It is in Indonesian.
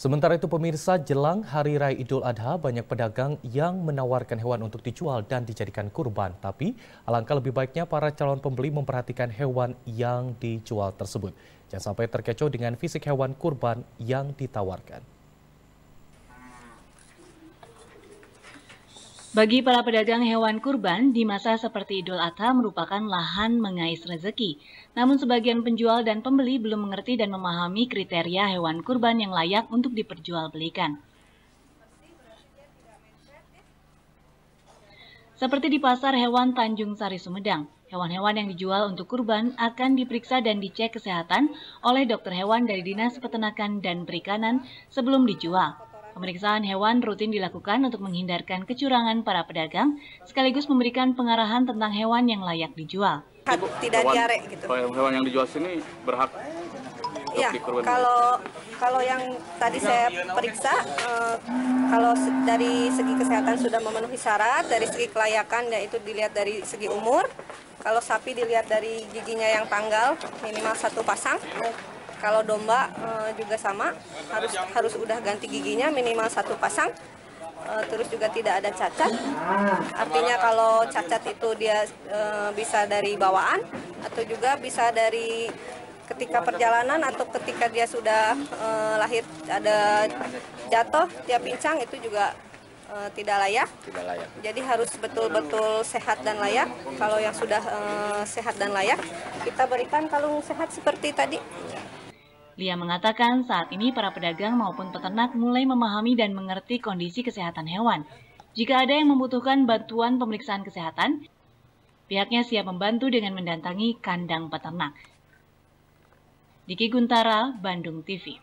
Sementara itu pemirsa, jelang Hari Raya Idul Adha, banyak pedagang yang menawarkan hewan untuk dijual dan dijadikan kurban. Tapi alangkah lebih baiknya para calon pembeli memperhatikan hewan yang dijual tersebut. Jangan sampai terkecoh dengan fisik hewan kurban yang ditawarkan. Bagi para pedagang hewan kurban, di masa seperti Idul Adha merupakan lahan mengais rezeki. Namun sebagian penjual dan pembeli belum mengerti dan memahami kriteria hewan kurban yang layak untuk diperjualbelikan. Seperti di Pasar Hewan Tanjung Sari Sumedang, hewan-hewan yang dijual untuk kurban akan diperiksa dan dicek kesehatan oleh dokter hewan dari Dinas Peternakan dan Perikanan sebelum dijual. Pemeriksaan hewan rutin dilakukan untuk menghindarkan kecurangan para pedagang, sekaligus memberikan pengarahan tentang hewan yang layak dijual. Tidak diare gitu. Hewan yang dijual sini berhak ya, kalau yang tadi saya periksa, kalau dari segi kesehatan sudah memenuhi syarat, dari segi kelayakan yaitu dilihat dari segi umur. Kalau sapi dilihat dari giginya yang tanggal, minimal 1 pasang. Kalau domba juga sama, harus udah ganti giginya minimal 1 pasang. Terus juga tidak ada cacat. Artinya kalau cacat itu dia bisa dari bawaan atau juga bisa dari ketika perjalanan atau ketika dia sudah lahir ada jatuh, dia pincang, itu juga tidak layak. Jadi harus betul-betul sehat dan layak. Kalau yang sudah sehat dan layak, kita berikan kalung sehat seperti tadi. Lia mengatakan saat ini para pedagang maupun peternak mulai memahami dan mengerti kondisi kesehatan hewan. Jika ada yang membutuhkan bantuan pemeriksaan kesehatan, pihaknya siap membantu dengan mendatangi kandang peternak. Diki Guntara, Bandung TV.